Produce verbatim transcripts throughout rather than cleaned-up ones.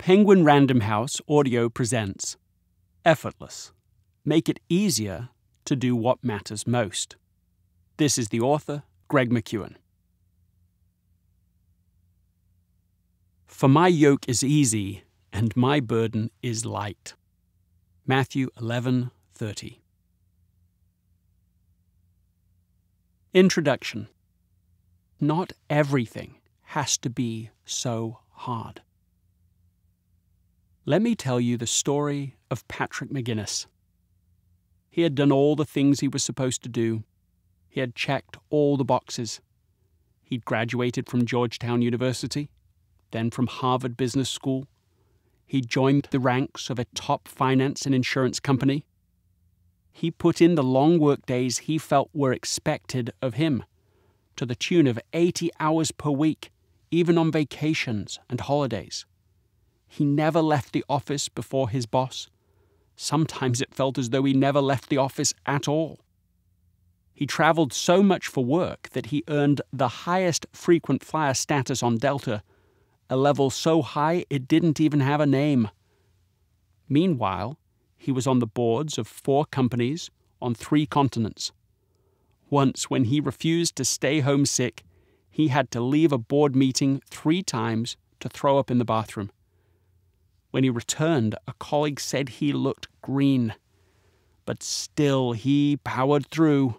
Penguin Random House Audio presents Effortless. Make it easier to do what matters most. This is the author, Greg McKeown. For my yoke is easy, and my burden is light. Matthew eleven thirty. Introduction. Not everything has to be so hard. Let me tell you the story of Patrick McGinnis. He had done all the things he was supposed to do. He had checked all the boxes. He'd graduated from Georgetown University, then from Harvard Business School. He'd joined the ranks of a top finance and insurance company. He put in the long work days he felt were expected of him, to the tune of eighty hours per week, even on vacations and holidays. He never left the office before his boss. Sometimes it felt as though he never left the office at all. He traveled so much for work that he earned the highest frequent flyer status on Delta, a level so high it didn't even have a name. Meanwhile, he was on the boards of four companies on three continents. Once, when he refused to stay home sick, he had to leave a board meeting three times to throw up in the bathroom. When he returned, a colleague said he looked green, but still he powered through.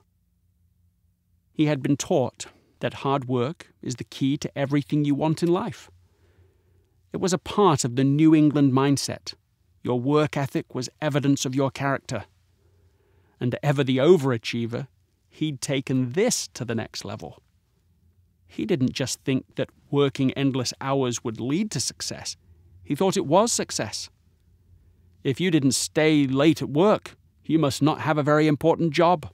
He had been taught that hard work is the key to everything you want in life. It was a part of the New England mindset. Your work ethic was evidence of your character. And ever the overachiever, he'd taken this to the next level. He didn't just think that working endless hours would lead to success. He thought it was success. If you didn't stay late at work, you must not have a very important job.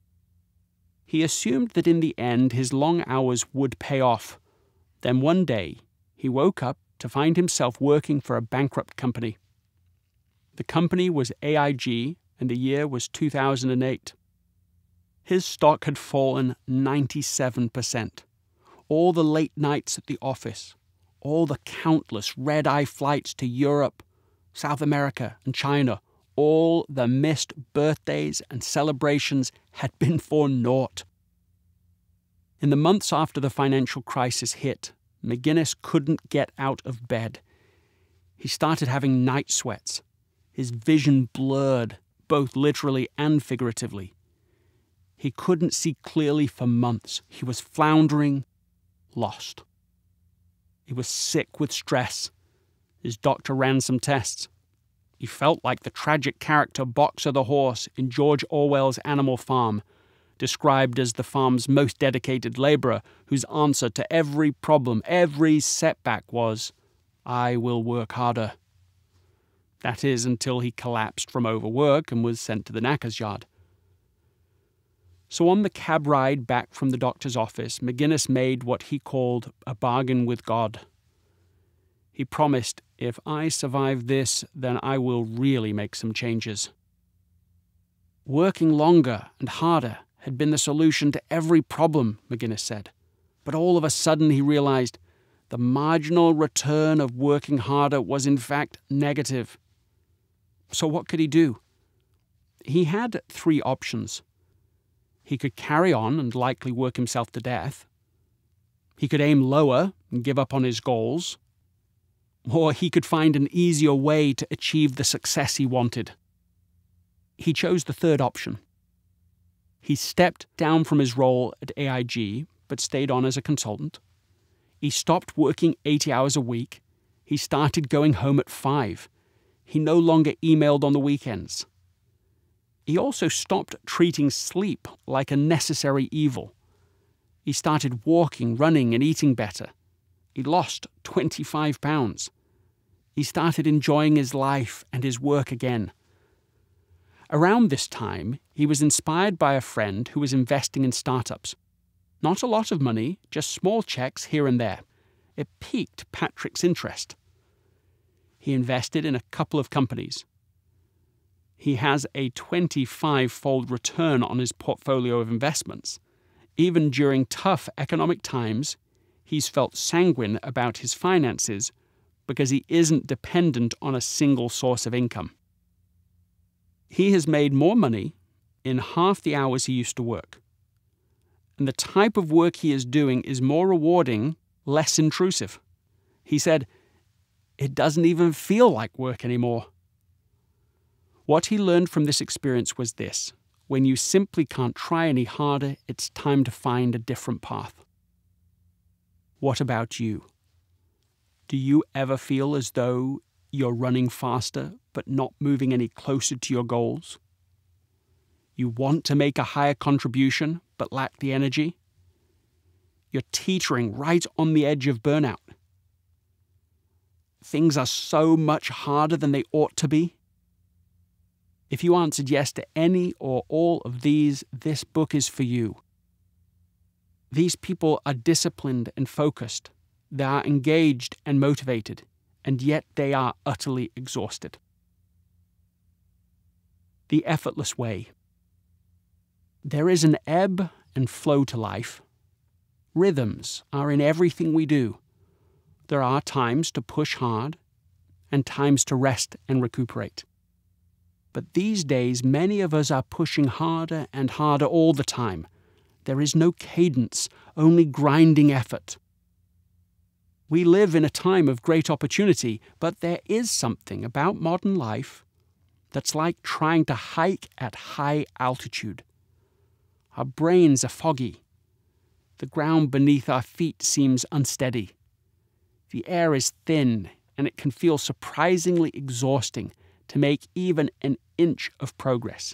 He assumed that in the end his long hours would pay off. Then one day, he woke up to find himself working for a bankrupt company. The company was A I G, and the year was two thousand eight. His stock had fallen ninety-seven percent. All the late nights at the office, all the countless red-eye flights to Europe, South America, and China, all the missed birthdays and celebrations had been for naught. In the months after the financial crisis hit, McGinnis couldn't get out of bed. He started having night sweats. His vision blurred, both literally and figuratively. He couldn't see clearly for months. He was floundering, lost. He was sick with stress. His doctor ran some tests. He felt like the tragic character Boxer the horse in George Orwell's Animal Farm, described as the farm's most dedicated laborer whose answer to every problem, every setback was, "I will work harder." That is, until he collapsed from overwork and was sent to the knacker's yard. So on the cab ride back from the doctor's office, McGinnis made what he called a bargain with God. He promised, if I survive this, then I will really make some changes. Working longer and harder had been the solution to every problem, McGinnis said. But all of a sudden he realized the marginal return of working harder was in fact negative. So what could he do? He had three options. He could carry on and likely work himself to death. He could aim lower and give up on his goals. Or he could find an easier way to achieve the success he wanted. He chose the third option. He stepped down from his role at A I G, but stayed on as a consultant. He stopped working eighty hours a week. He started going home at five. He no longer emailed on the weekends. He also stopped treating sleep like a necessary evil. He started walking, running, and eating better. He lost twenty-five pounds. He started enjoying his life and his work again. Around this time, he was inspired by a friend who was investing in startups. Not a lot of money, just small checks here and there. It piqued Patrick's interest. He invested in a couple of companies. He has a twenty-five-fold return on his portfolio of investments. Even during tough economic times, he's felt sanguine about his finances, because he isn't dependent on a single source of income. He has made more money in half the hours he used to work. And the type of work he is doing is more rewarding, less intrusive. He said, "It doesn't even feel like work anymore." What he learned from this experience was this: when you simply can't try any harder, it's time to find a different path. What about you? Do you ever feel as though you're running faster, but not moving any closer to your goals? You want to make a higher contribution, but lack the energy? You're teetering right on the edge of burnout. Things are so much harder than they ought to be. If you answered yes to any or all of these, this book is for you. These people are disciplined and focused. They are engaged and motivated, and yet they are utterly exhausted. The Effortless Way. There is an ebb and flow to life. Rhythms are in everything we do. There are times to push hard and times to rest and recuperate. But these days, many of us are pushing harder and harder all the time. There is no cadence, only grinding effort. We live in a time of great opportunity, but there is something about modern life that's like trying to hike at high altitude. Our brains are foggy. The ground beneath our feet seems unsteady. The air is thin, and it can feel surprisingly exhausting to make even an inch of progress.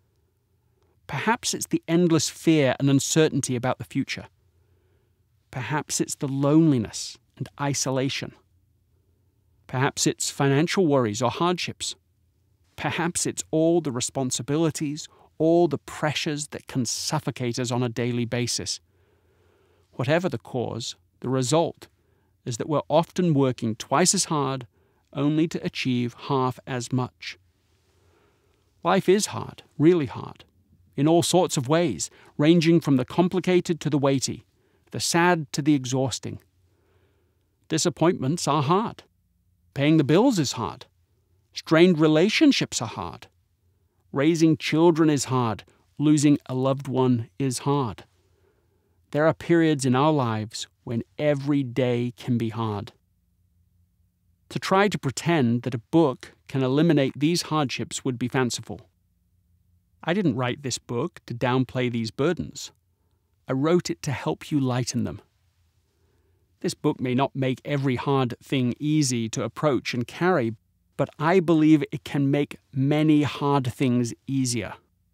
Perhaps it's the endless fear and uncertainty about the future. Perhaps it's the loneliness and isolation. Perhaps it's financial worries or hardships. Perhaps it's all the responsibilities, all the pressures that can suffocate us on a daily basis. Whatever the cause, the result is that we're often working twice as hard only to achieve half as much. Life is hard, really hard, in all sorts of ways, ranging from the complicated to the weighty, the sad to the exhausting. Disappointments are hard. Paying the bills is hard. Strained relationships are hard. Raising children is hard. Losing a loved one is hard. There are periods in our lives when every day can be hard. To try to pretend that a book can eliminate these hardships would be fanciful. I didn't write this book to downplay these burdens. I wrote it to help you lighten them. This book may not make every hard thing easy to approach and carry, but I believe it can make many hard things easier.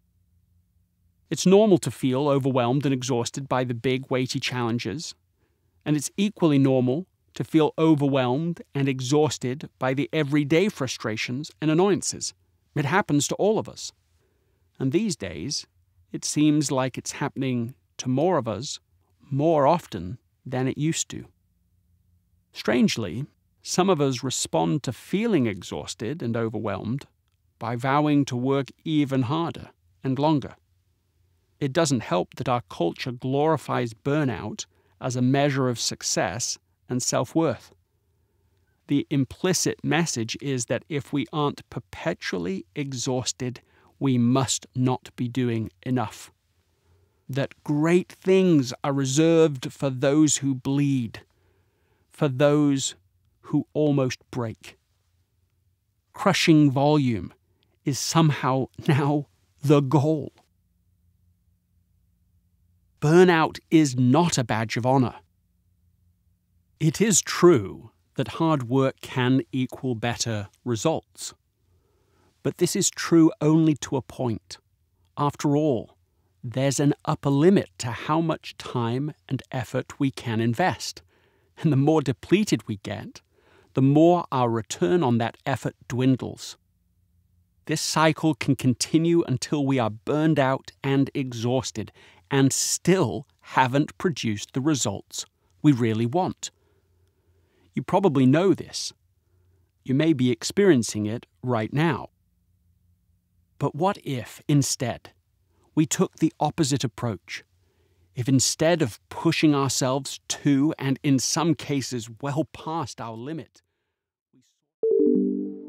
It's normal to feel overwhelmed and exhausted by the big, weighty challenges, and it's equally normal to feel overwhelmed and exhausted by the everyday frustrations and annoyances. It happens to all of us. And these days, it seems like it's happening to more of us more often than it used to. Strangely, some of us respond to feeling exhausted and overwhelmed by vowing to work even harder and longer. It doesn't help that our culture glorifies burnout as a measure of success and self-worth. The implicit message is that if we aren't perpetually exhausted, we must not be doing enough. That great things are reserved for those who bleed, for those who almost break. Crushing volume is somehow now the goal. Burnout is not a badge of honor. It is true that hard work can equal better results. But this is true only to a point. After all, there's an upper limit to how much time and effort we can invest. And the more depleted we get, the more our return on that effort dwindles. This cycle can continue until we are burned out and exhausted, and still haven't produced the results we really want. You probably know this. You may be experiencing it right now. But what if, instead, we took the opposite approach? If instead of pushing ourselves to, and in some cases well past our limit,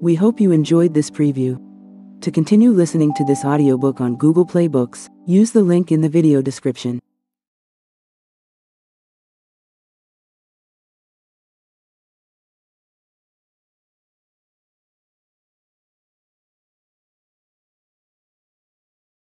We hope you enjoyed this preview. To continue listening to this audiobook on Google Play Books, use the link in the video description.